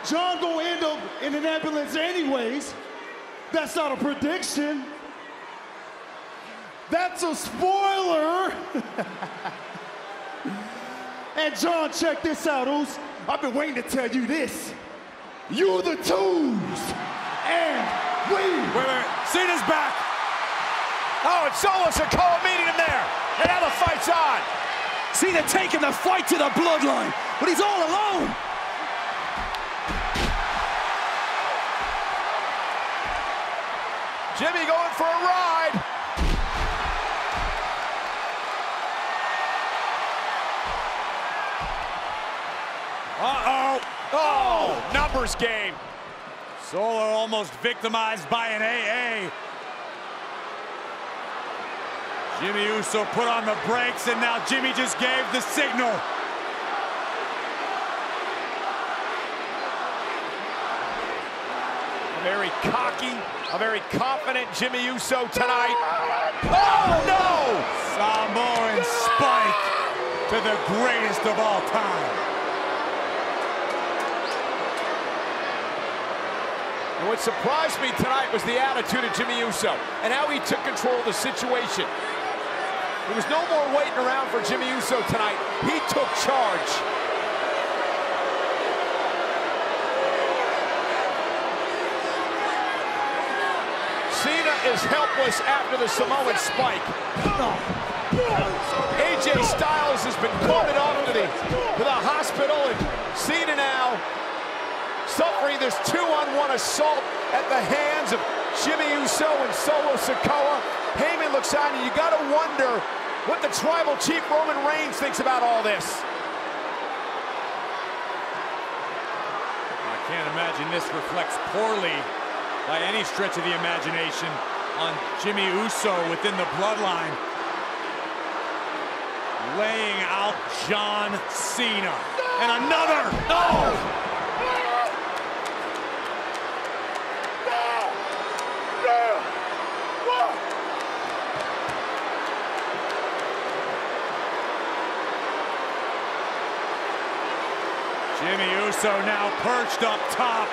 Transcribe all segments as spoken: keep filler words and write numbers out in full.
John gonna end up in an ambulance anyways. That's not a prediction. That's a spoiler. And John, check this out, Uso. I've been waiting to tell you this. You the twos, and we. Wait, wait, wait. Cena's back. Oh, it's Solo Sikoa meeting him there. And now the fight's on. Cena taking the fight to the Bloodline, but he's all alone. Jimmy going for a ride. Uh-oh. Oh, numbers game. Solo almost victimized by an A A. Jimmy Uso put on the brakes, and now Jimmy just gave the signal. A very cocky, a very confident Jimmy Uso tonight. Oh, no! Samoan spike to the greatest of all time. And what surprised me tonight was the attitude of Jimmy Uso and how he took control of the situation. There was no more waiting around for Jimmy Uso tonight. He took charge. Cena is helpless after the Samoan spike. A J Styles has been carted off to the, to the hospital, and Cena now suffering this two-on-one assault at the hands of Jimmy Uso and Solo Sikoa. Heyman looks on, and you gotta wonder what the tribal chief Roman Reigns thinks about all this. I can't imagine this reflects poorly by any stretch of the imagination on Jimmy Uso within the Bloodline. Laying out John Cena. And another! Oh! Jimmy Uso now perched up top.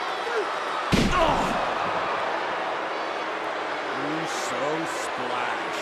Oh. Uso splash.